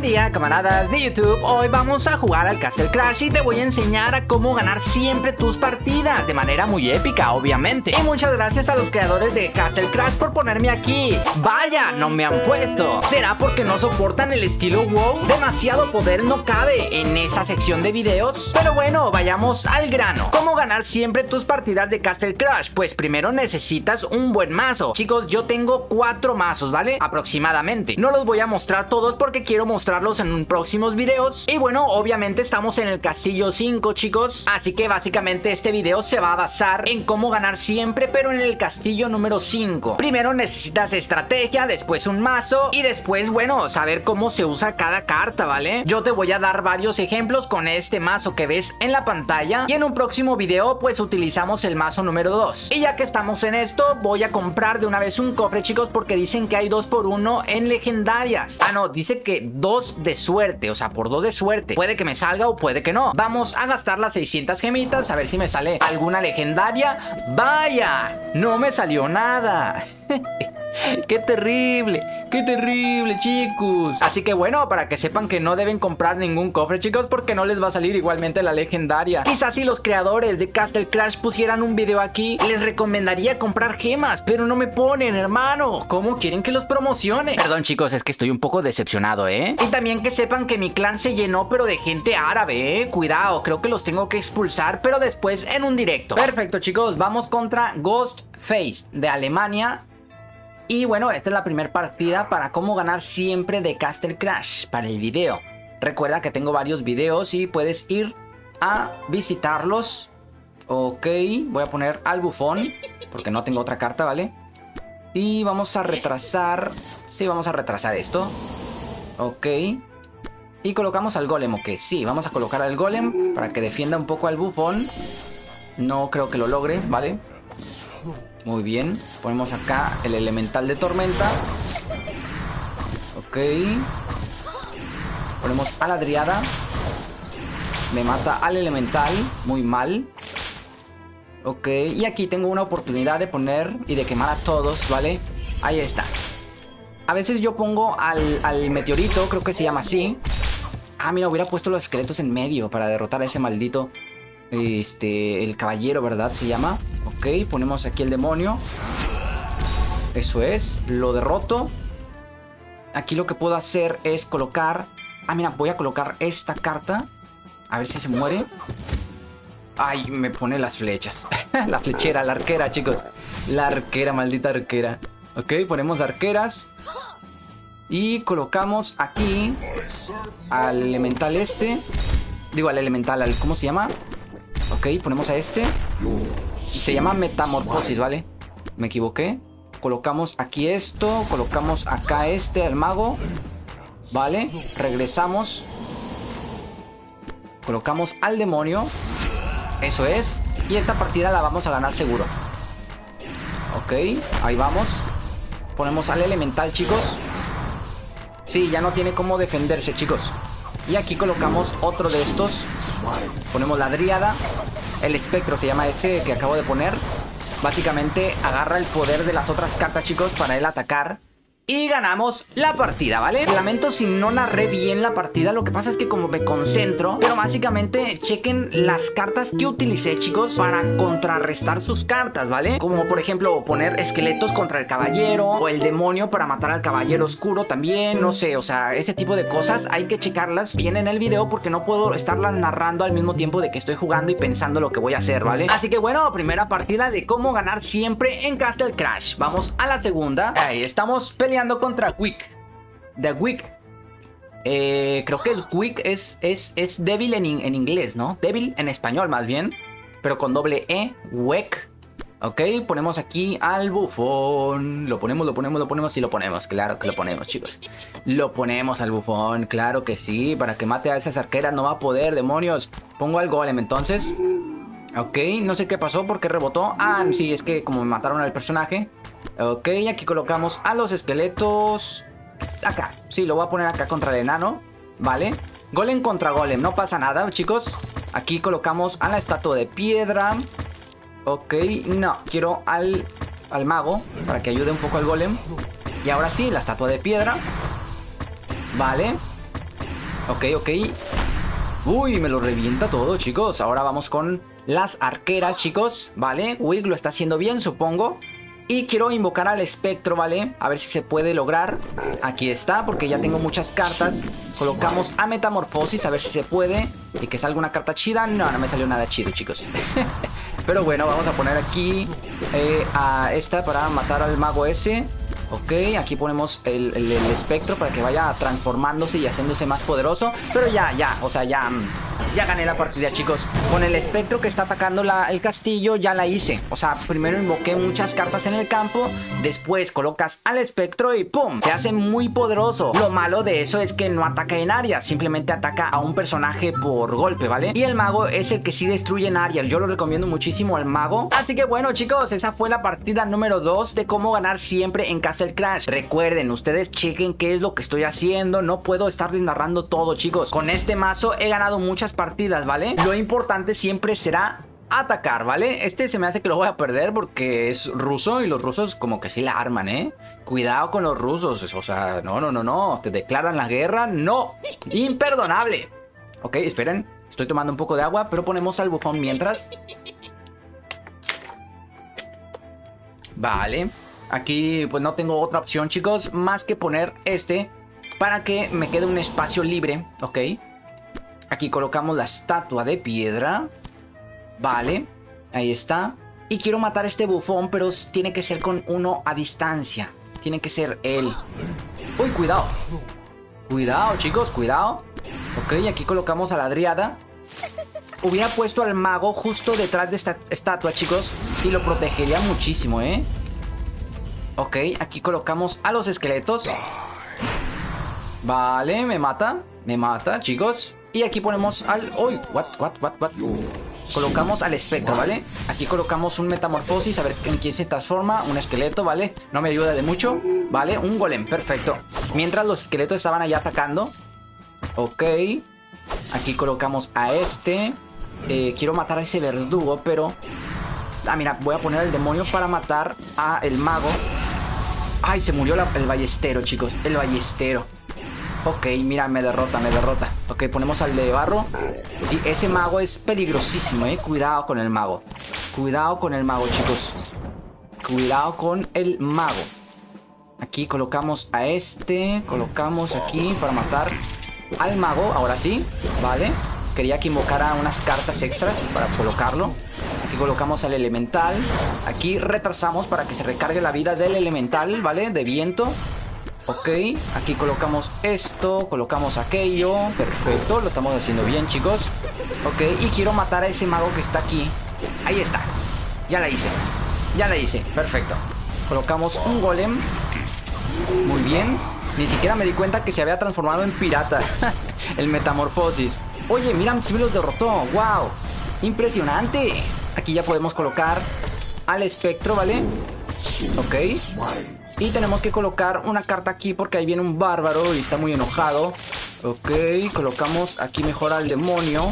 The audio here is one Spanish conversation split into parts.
día, camaradas de YouTube. Hoy vamos a jugar al Castle Crash y te voy a enseñar a cómo ganar siempre tus partidas de manera muy épica, obviamente. Y muchas gracias a los creadores de Castle Crash por ponerme aquí. Vaya, no me han puesto. ¿Será porque no soportan el estilo WoW? Demasiado poder no cabe en esa sección de videos. Pero bueno, vayamos al grano. ¿Cómo ganar siempre tus partidas de Castle Crash? Pues primero necesitas un buen mazo. Chicos, yo tengo 4 mazos, ¿vale? Aproximadamente. No los voy a mostrar todos porque quiero mostrarlos en próximos videos. Y bueno, obviamente estamos en el castillo 5, chicos. Así que básicamente este video se va a basar en cómo ganar siempre, pero en el castillo número 5. Primero necesitas estrategia, después un mazo y después, bueno, saber cómo se usa cada carta, ¿vale? Yo te voy a dar varios ejemplos con este mazo que ves en la pantalla. Y en un próximo video, pues utilizamos el mazo número 2. Y ya que estamos en esto, voy a comprar de una vez un cofre, chicos, porque dicen que hay 2x1 en legendarias. Ah, no, dice que 2 de suerte, o sea, por 2 de suerte. Puede que me salga o puede que no. Vamos a gastar las 600 gemitas, a ver si me sale alguna legendaria. ¡Vaya! No me salió nada. ¡Qué terrible! ¡Qué terrible, chicos! Así que bueno, para que sepan que no deben comprar ningún cofre, chicos, porque no les va a salir igualmente la legendaria. Quizás si los creadores de Castle Crash pusieran un video aquí, les recomendaría comprar gemas, pero no me ponen, hermano. ¿Cómo quieren que los promocione? Perdón, chicos, es que estoy un poco decepcionado, ¿eh? Y también que sepan que mi clan se llenó, pero de gente árabe, ¿eh? Cuidado, creo que los tengo que expulsar, pero después en un directo. Perfecto, chicos, vamos contra Ghostface de Alemania. Y bueno, esta es la primera partida para cómo ganar siempre de Castle Crash para el video. Recuerda que tengo varios videos y puedes ir a visitarlos. Ok, voy a poner al bufón porque no tengo otra carta, ¿vale? Y vamos a retrasar. Sí, vamos a retrasar esto. Ok. Y colocamos al golem, ok. Sí, vamos a colocar al golem para que defienda un poco al bufón. No creo que lo logre, ¿vale? Muy bien, ponemos acá el elemental de tormenta. Ok. Ponemos a la driada. Me mata al elemental, muy mal. Ok, y aquí tengo una oportunidad de poner y de quemar a todos, ¿vale? Ahí está. A veces yo pongo al meteorito, creo que se llama así. Ah, mira, hubiera puesto los esqueletos en medio para derrotar a ese maldito... el caballero, ¿verdad? Se llama. Ok, ponemos aquí el demonio. Eso es, lo derroto. Aquí lo que puedo hacer es colocar... Ah, mira, voy a colocar esta carta. A ver si se muere. Ay, me pone las flechas. La flechera, la arquera, chicos. La arquera, maldita arquera. Ok, ponemos arqueras. Y colocamos aquí al elemental este. Digo, al elemental, ¿cómo se llama? Ok, ponemos a este. Se llama metamorfosis, ¿vale? Me equivoqué. Colocamos aquí esto. Colocamos acá este, al mago. Vale, regresamos. Colocamos al demonio. Eso es. Y esta partida la vamos a ganar seguro. Ok, ahí vamos. Ponemos al elemental, chicos. Sí, ya no tiene cómo defenderse, chicos. Y aquí colocamos otro de estos. Ponemos la dríada. El espectro se llama este que acabo de poner. Básicamente agarra el poder de las otras cartas, chicos, para él atacar. Y ganamos la partida, ¿vale? Lamento si no narré bien la partida. Lo que pasa es que como me concentro. Pero básicamente chequen las cartas que utilicé, chicos, para contrarrestar sus cartas, ¿vale? Como por ejemplo poner esqueletos contra el caballero. O el demonio para matar al caballero oscuro también. No sé, o sea, ese tipo de cosas hay que checarlas bien en el video, porque no puedo estarlas narrando al mismo tiempo de que estoy jugando y pensando lo que voy a hacer, ¿vale? Así que bueno, primera partida de cómo ganar siempre en Castle Crash. Vamos a la segunda. Ahí estamos peleando contra Wick. The Wick. Creo que el Wick es débil en inglés, ¿no? Débil en español más bien. Pero con doble E. Wick. Ok, ponemos aquí al bufón. Lo ponemos y lo ponemos. Claro que lo ponemos, chicos. Lo ponemos al bufón, claro que sí. Para que mate a esas arqueras no va a poder, demonios. Pongo al golem entonces. Ok, no sé qué pasó, porque rebotó. Ah, sí, es que como me mataron al personaje. Ok, aquí colocamos a los esqueletos. Acá, sí, lo voy a poner acá contra el enano. Vale, golem contra golem, no pasa nada, chicos. Aquí colocamos a la estatua de piedra. Ok, no, quiero al mago para que ayude un poco al golem. Y ahora sí, la estatua de piedra. Vale. Ok, ok. Uy, me lo revienta todo, chicos. Ahora vamos con las arqueras, chicos. Vale, Wilk lo está haciendo bien, supongo. Y quiero invocar al espectro, ¿vale? A ver si se puede lograr. Aquí está, porque ya tengo muchas cartas. Colocamos a Metamorfosis, a ver si se puede. Y que salga una carta chida. No, no me salió nada chido, chicos. Pero bueno, vamos a poner aquí a esta para matar al mago ese. Ok, aquí ponemos el espectro para que vaya transformándose y haciéndose más poderoso. Pero ya, o sea, ya gané la partida, chicos. Con el espectro que está atacando el castillo ya la hice. O sea, primero invoqué muchas cartas en el campo. Después colocas al espectro y ¡pum! Se hace muy poderoso. Lo malo de eso es que no ataca en área. Simplemente ataca a un personaje por golpe, ¿vale? Y el mago es el que sí destruye en área. Yo lo recomiendo muchísimo al mago. Así que bueno, chicos, esa fue la partida número 2 de cómo ganar siempre en Castle Crash. Recuerden, ustedes chequen qué es lo que estoy haciendo. No puedo estarles narrando todo, chicos. Con este mazo he ganado muchas partidas, ¿vale? Lo importante siempre será atacar, ¿vale? Este se me hace que lo voy a perder porque es ruso y los rusos como que sí la arman, ¿eh? Cuidado con los rusos, o sea, no. Te declaran la guerra, no. Imperdonable. Ok, esperen. Estoy tomando un poco de agua, pero ponemos al bufón mientras. Vale. Aquí pues no tengo otra opción, chicos, más que poner este para que me quede un espacio libre, ¿ok? Aquí colocamos la estatua de piedra. Vale, ahí está. Y quiero matar a este bufón, pero tiene que ser con uno a distancia. Tiene que ser él. Uy, cuidado. Cuidado, chicos, cuidado. Ok, aquí colocamos a la Dríada. Hubiera puesto al mago justo detrás de esta estatua, chicos, y lo protegería muchísimo, ¿eh? Ok, aquí colocamos a los esqueletos. Vale, me mata, chicos. Y aquí ponemos al... ¡Uy! What? Colocamos al espectro, ¿vale? Aquí colocamos un metamorfosis, a ver en quién se transforma. Un esqueleto, ¿vale? No me ayuda de mucho. Vale, un golem, perfecto. Mientras los esqueletos estaban allá atacando. Ok. Aquí colocamos a este. Quiero matar a ese verdugo, pero... Ah, mira, voy a poner al demonio para matar a el mago. Ay, se murió el ballestero, chicos. El ballestero. Ok, mira, me derrota. Ok, ponemos al de barro. Sí, ese mago es peligrosísimo, Cuidado con el mago. Cuidado con el mago, chicos. Cuidado con el mago. Aquí colocamos a este. Colocamos aquí para matar al mago. Ahora sí, vale. Quería que invocara unas cartas extras para colocarlo. Aquí colocamos al elemental. Aquí retrasamos para que se recargue la vida del elemental, ¿vale? De viento. Ok, aquí colocamos esto, colocamos aquello. Perfecto, lo estamos haciendo bien, chicos. Ok, y quiero matar a ese mago que está aquí. Ahí está, ya la hice, perfecto. Colocamos un golem. Muy bien. Ni siquiera me di cuenta que se había transformado en pirata. El metamorfosis. Oye, mira, si me los derrotó. Wow, impresionante. Aquí ya podemos colocar al espectro, ¿vale? Ok. Y tenemos que colocar una carta aquí porque ahí viene un bárbaro y está muy enojado. Ok, colocamos aquí mejor al demonio.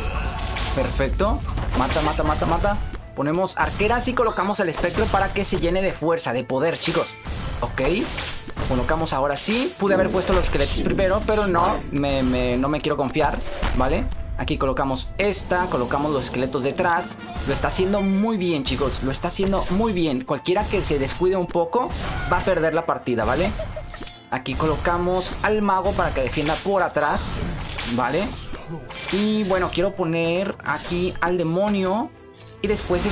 Perfecto. Mata. Ponemos arqueras y colocamos el espectro para que se llene de fuerza, de poder, chicos. Ok. Colocamos ahora sí. Pude haber puesto los esqueletos primero, pero no me quiero confiar, ¿vale? Aquí colocamos esta, colocamos los esqueletos detrás. Lo está haciendo muy bien, chicos. Lo está haciendo muy bien. Cualquiera que se descuide un poco va a perder la partida, ¿vale? Aquí colocamos al mago para que defienda por atrás, ¿vale? Y bueno, quiero poner aquí al demonio. Y después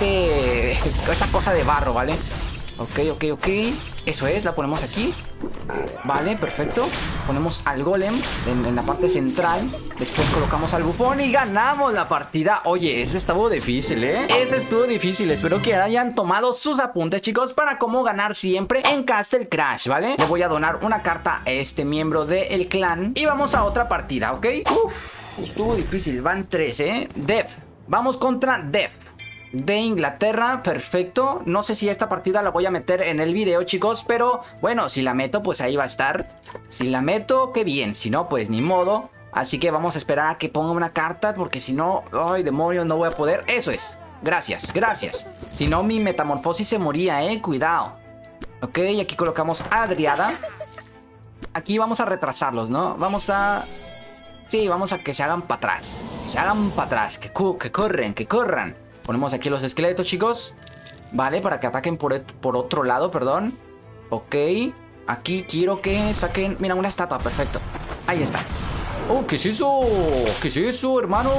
esta cosa de barro, ¿vale? Ok. Eso es, la ponemos aquí. Vale, perfecto. Ponemos al golem en la parte central. Después colocamos al bufón y ganamos la partida. Oye, ese estuvo difícil, Ese estuvo difícil. Espero que hayan tomado sus apuntes, chicos, para cómo ganar siempre en Castle Crash, ¿vale? Le voy a donar una carta a este miembro del clan. Y vamos a otra partida, ¿ok? Estuvo difícil, van 3, Def. Vamos contra Def de Inglaterra, perfecto. No sé si esta partida la voy a meter en el video, chicos, pero bueno, si la meto, pues ahí va a estar. Si la meto, qué bien. Si no, pues ni modo. Así que vamos a esperar a que ponga una carta, porque si no, ay, demonios, no voy a poder. Eso es, gracias. Si no, mi metamorfosis se moría, cuidado. Ok, aquí colocamos a Dríada. Aquí vamos a retrasarlos, ¿no? Vamos a Sí, vamos a que se hagan para atrás. Que se hagan para atrás. Que corren, que corran. Ponemos aquí los esqueletos, chicos. Vale, para que ataquen por otro lado, perdón. Ok. Aquí quiero que saquen... Mira, una estatua, perfecto. Ahí está. Oh, ¿qué es eso? ¿Qué es eso, hermano?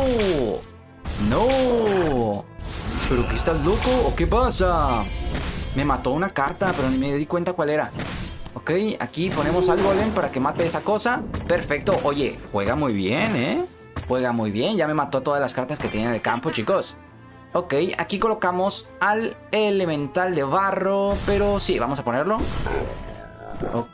No. ¿Pero qué, estás loco o qué pasa? Me mató una carta, pero ni me di cuenta cuál era. Ok, aquí ponemos al golem para que mate esa cosa. Perfecto. Oye, juega muy bien, ¿eh? Juega muy bien. Ya me mató todas las cartas que tenía en el campo, chicos. Ok, aquí colocamos al elemental de barro. Pero sí, vamos a ponerlo. Ok.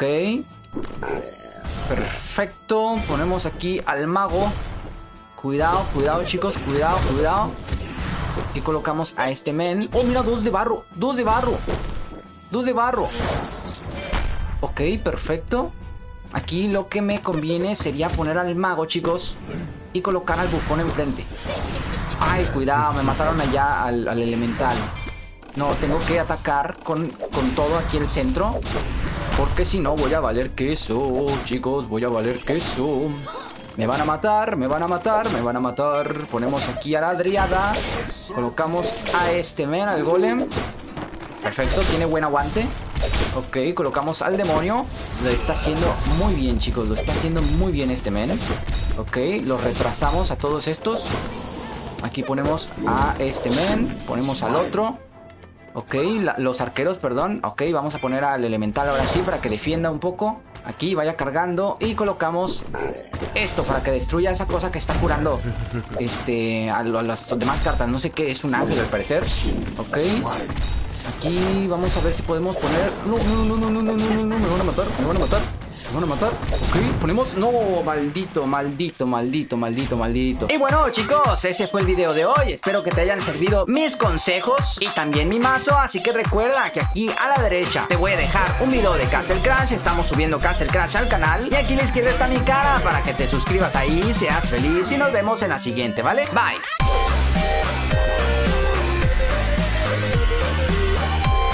Perfecto. Ponemos aquí al mago. Cuidado, cuidado, chicos. Cuidado, cuidado. Y colocamos a este men. Oh, mira, 2 de barro. 2 de barro. 2 de barro. Ok, perfecto. Aquí lo que me conviene sería poner al mago, chicos, y colocar al bufón enfrente. Ay, cuidado, me mataron allá al elemental. No, tengo que atacar con todo aquí el centro, porque si no voy a valer queso, chicos, voy a valer queso. Me van a matar, me van a matar, me van a matar. Ponemos aquí a la Dríada. Colocamos a este men, al golem. Perfecto, tiene buen aguante. Ok, colocamos al demonio. Lo está haciendo muy bien, chicos. Lo está haciendo muy bien este men. Ok, lo retrasamos a todos estos. Aquí ponemos a este men. Ponemos al otro. Ok, los arqueros, perdón. Ok, vamos a poner al elemental ahora sí para que defienda un poco. Aquí vaya cargando. Y colocamos esto para que destruya esa cosa que está curando a las demás cartas. No sé qué, es un ángel al parecer. Ok. Aquí vamos a ver si podemos poner... No, me van a matar, me van a matar. Me van a matar. Ok, ponemos... No, maldito, maldito, maldito, maldito, maldito. Y bueno, chicos, ese fue el video de hoy. Espero que te hayan servido mis consejos y también mi mazo. Así que recuerda que aquí a la derecha te voy a dejar un video de Castle Crash. Estamos subiendo Castle Crash al canal. Y aquí a la izquierda está mi cara para que te suscribas ahí, seas feliz y nos vemos en la siguiente, ¿vale? Bye.